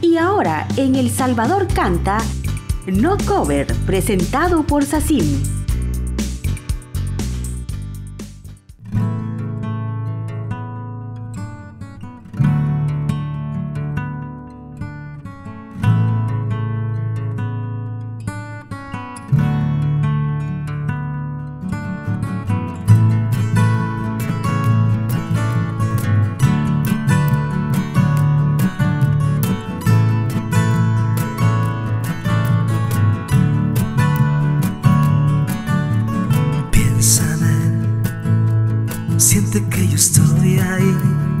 Y ahora en El Salvador canta No Cover, presentado por Sacim. Siente que yo estoy ahí.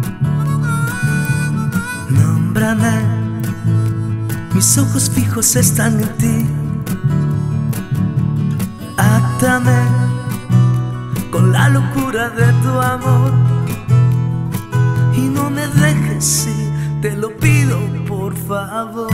Nómbrame, mis ojos fijos están en ti. Átame con la locura de tu amor y no me dejes, si te lo pido por favor.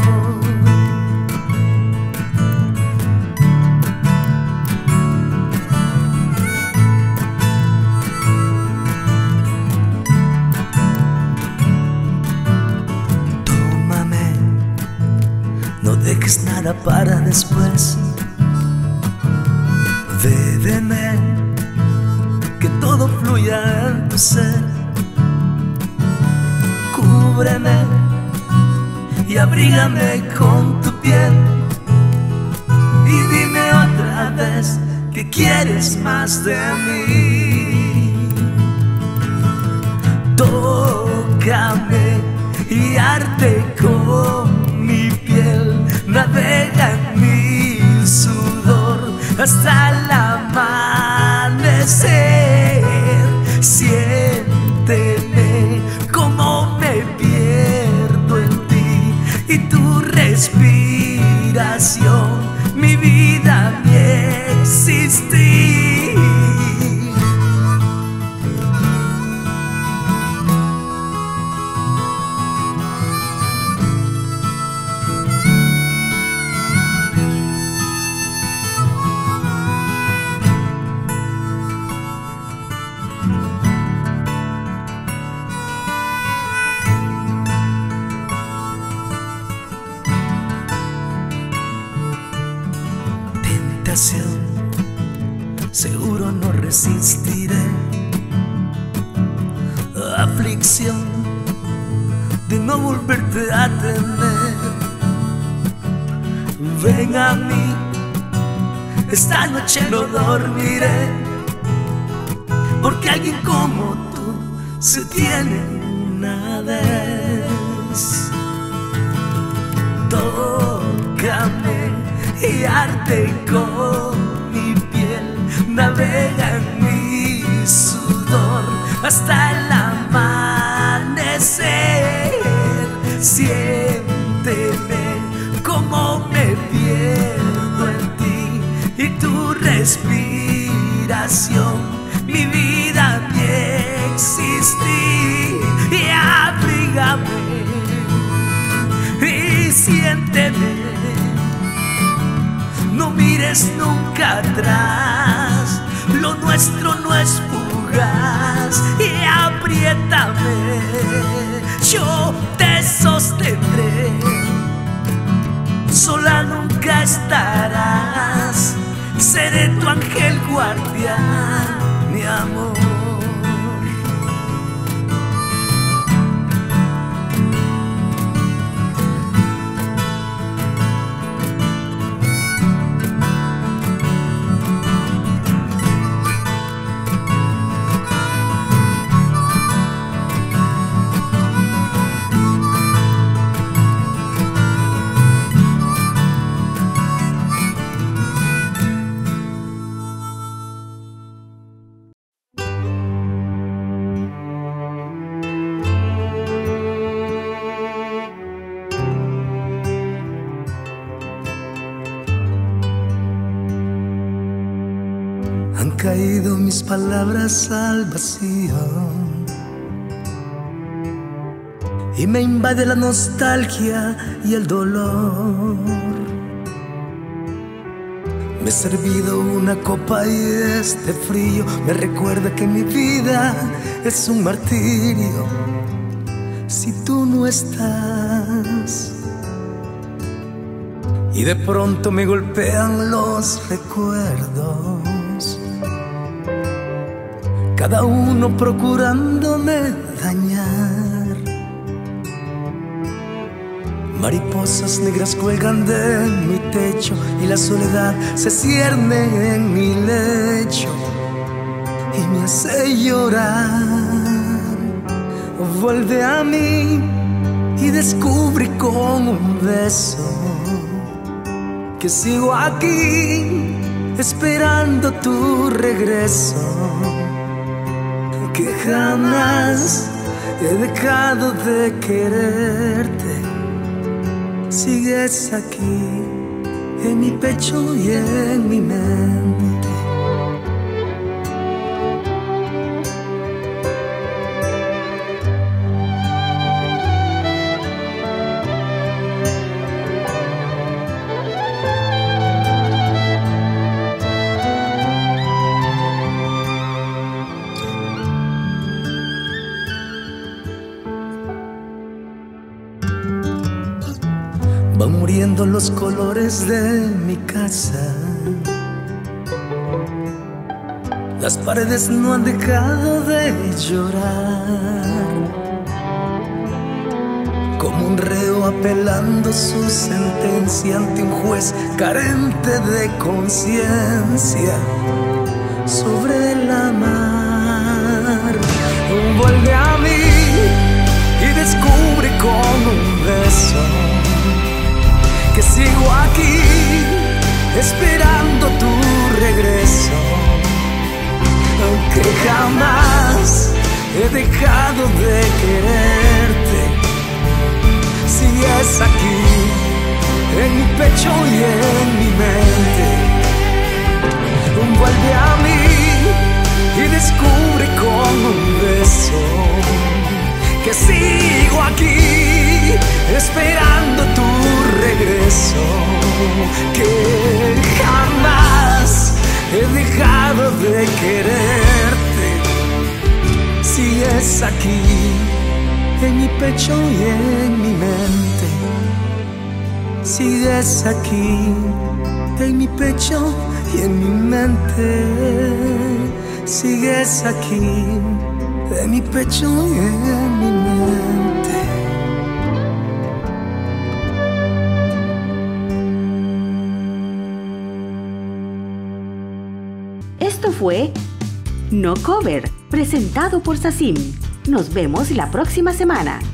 No dejes nada para después. Bébeme, que todo fluya en tu ser. Cúbreme y abrígame con tu piel. Y dime otra vez que quieres más de mí. Tócame y arde con mi piel, navega en mi sudor hasta el amanecer. Siénteme como me pierdo en ti y tu respiración, mi vida, mi existir. Seguro no resistiré. Aflicción de no volverte a tener. Ven a mí, esta noche no dormiré, porque alguien como tú se tiene una vez. Tócame y arde con mi piel, navega en mi sudor hasta el amanecer. Siénteme como me pierdo en ti y tu respiración, mi vida, mi existir. Y abrígame y siénteme. No mires nunca atrás, lo nuestro no es fugaz. Y apriétame, yo te sostendré. Sola nunca estarás, seré tu ángel guardián, mi amor. Han caído mis palabras al vacío y me invade la nostalgia y el dolor. Me he servido una copa y este frío me recuerda que mi vida es un martirio si tú no estás. y de pronto me golpean los recuerdos, cada uno procurándome dañar. Mariposas negras cuelgan de mi techo y la soledad se cierne en mi lecho y me hace llorar. Vuelve a mí y descubrí con un beso que sigo aquí esperando tu regreso, que jamás he dejado de quererte. Sigues aquí en mi pecho y en mi mente. Van muriendo los colores de mi casa, las paredes no han dejado de llorar, como un reo apelando su sentencia ante un juez carente de conciencia sobre la mar. Vuelve a mí y descubre con un beso que sigo aquí esperando tu regreso, aunque jamás he dejado de quererte. Sigues aquí en mi pecho y en mi mente. Vuelve a mí y descubre con un beso que sigo aquí esperando tu regreso, que jamás he dejado de quererte. Sigues aquí en mi pecho y en mi mente. Sigues aquí en mi pecho y en mi mente. Sigues aquí en mi pecho y en mi mente. Esto fue No Cover, presentado por Sacim. Nos vemos la próxima semana.